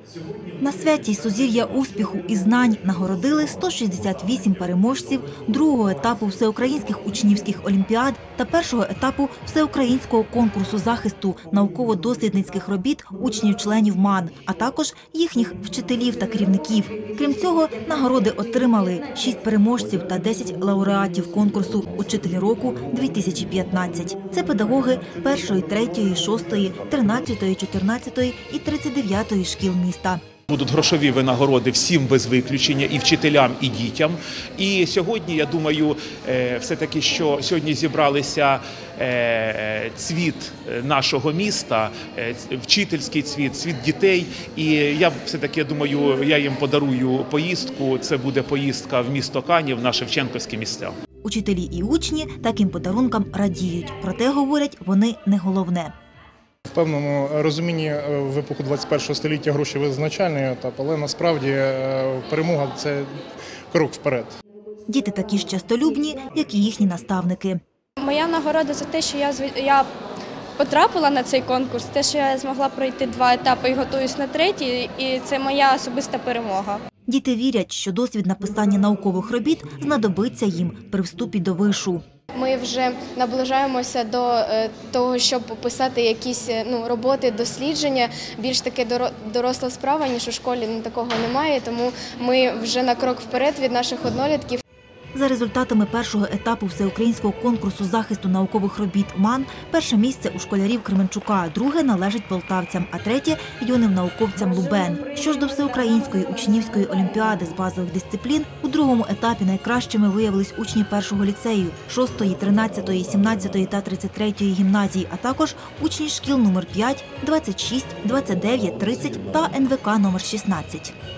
На святі «Сузір'я успіху і знань» нагородили 168 переможців другого етапу всеукраїнських учнівських олімпіад та першого етапу всеукраїнського конкурсу захисту науково-дослідницьких робіт учнів-членів МАН, а також їхніх вчителів та керівників. Крім цього, нагороди отримали 6 переможців та 10 лауреатів конкурсу «Учитель року-2015». Це педагоги 1-ї, 3-ї, 6-ї, 13-ї, 14-ї і 39-ї шкіл міста. Будуть грошові винагороди всім без виключення, і вчителям, і дітям. І сьогодні, я думаю, все-таки, що сьогодні зібралися цвіт нашого міста, вчительський цвіт, цвіт дітей. І я все-таки, думаю, я їм подарую поїздку. Це буде поїздка в місто Канів на Шевченківські місця. Учителі і учні таким подарункам радіють. Проте, говорять, вони не головне. В певному розумінні в епоху 21 століття гроші визначальний етап, але насправді перемога – це крок вперед. Діти такі ж частолюбні, як і їхні наставники. Моя нагорода за те, що я потрапила на цей конкурс, те, що я змогла пройти 2 етапи і готуюсь на 3-й, і це моя особиста перемога. Діти вірять, що досвід написання наукових робіт знадобиться їм при вступі до вишу. Ми вже наближаємося до того, щоб писати якісь роботи, дослідження. Більш таки доросла справа, ніж у школі, такого немає, тому ми вже на крок вперед від наших однолітків. За результатами першого етапу всеукраїнського конкурсу захисту наукових робіт МАН, перше місце у школярів Кременчука, друге належить полтавцям, а третє – юним науковцям Лубен. Що ж до всеукраїнської учнівської олімпіади з базових дисциплін, у другому етапі найкращими виявились учні першого ліцею, 6-ї, 13-ї, 17-ї та 33-ї гімназії, а також учні шкіл номер 5, 26, 29, 30 та НВК номер 16.